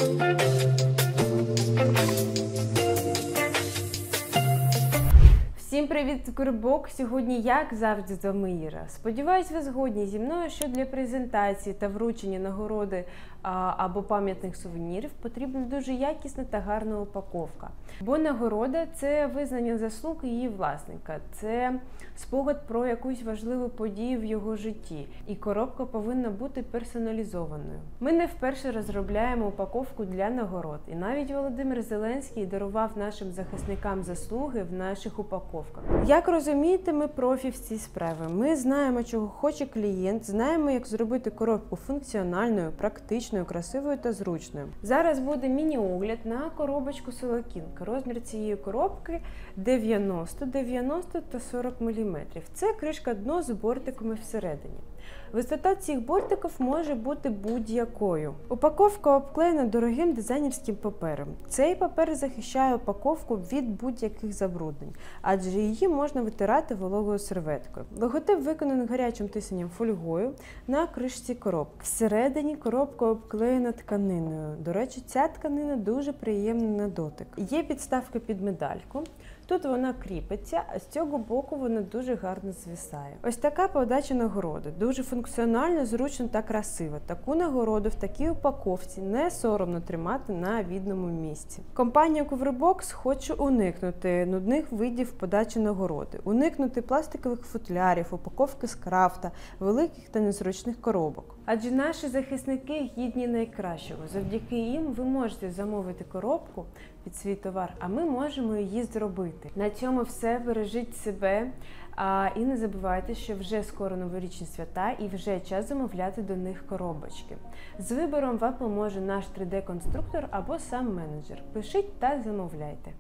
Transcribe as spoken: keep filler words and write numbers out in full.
Всім привіт, Цукербок! Сьогодні, як завжди, з вами Іра. Сподіваюсь, ви згодні зі мною, що для презентації та вручення нагороди а, або пам'ятних сувенірів потрібна дуже якісна та гарна упаковка. Бо нагорода – це визнання заслуг її власника, це спогад про якусь важливу подію в його житті, і коробка повинна бути персоналізованою. Ми не вперше розробляємо упаковку для нагород, і навіть Володимир Зеленський дарував нашим захисникам заслуги в наших упаковках. Як розумієте, ми профі в цій справі. Ми знаємо, чого хоче клієнт, знаємо, як зробити коробку функціональною, практичною, красивою та зручною. Зараз буде міні-огляд на коробочку Солокінка. Розмір цієї коробки дев'яносто, дев'яносто та сорок міліметрів. Це кришка дно з бортиками всередині. Висота цих бортиків може бути будь-якою. Упаковка обклеєна дорогим дизайнерським папером. Цей папер захищає упаковку від будь-яких забруднень, адже її можна витирати вологою серветкою. Логотип виконаний гарячим тисненням фольгою на кришці коробки. Всередині коробка обклеєна тканиною. До речі, ця тканина дуже приємна на дотик. Є підставка під медальку. Тут вона кріпиться, а з цього боку вона дуже гарно звисає. Ось така подача нагороди. Дуже функціонально, зручно та красиво. Таку нагороду в такій упаковці не соромно тримати на видному місці. Компанія Coverbox хоче уникнути нудних видів подачі нагороди, уникнути пластикових футлярів, упаковки з крафта, великих та незручних коробок. Адже наші захисники гідні найкращого. Завдяки їм ви можете замовити коробку під свій товар, а ми можемо її зробити. На цьому все. Бережіть себе а, і не забувайте, що вже скоро новорічні свята і вже час замовляти до них коробочки. З вибором вам поможе наш три де конструктор або сам менеджер. Пишіть та замовляйте.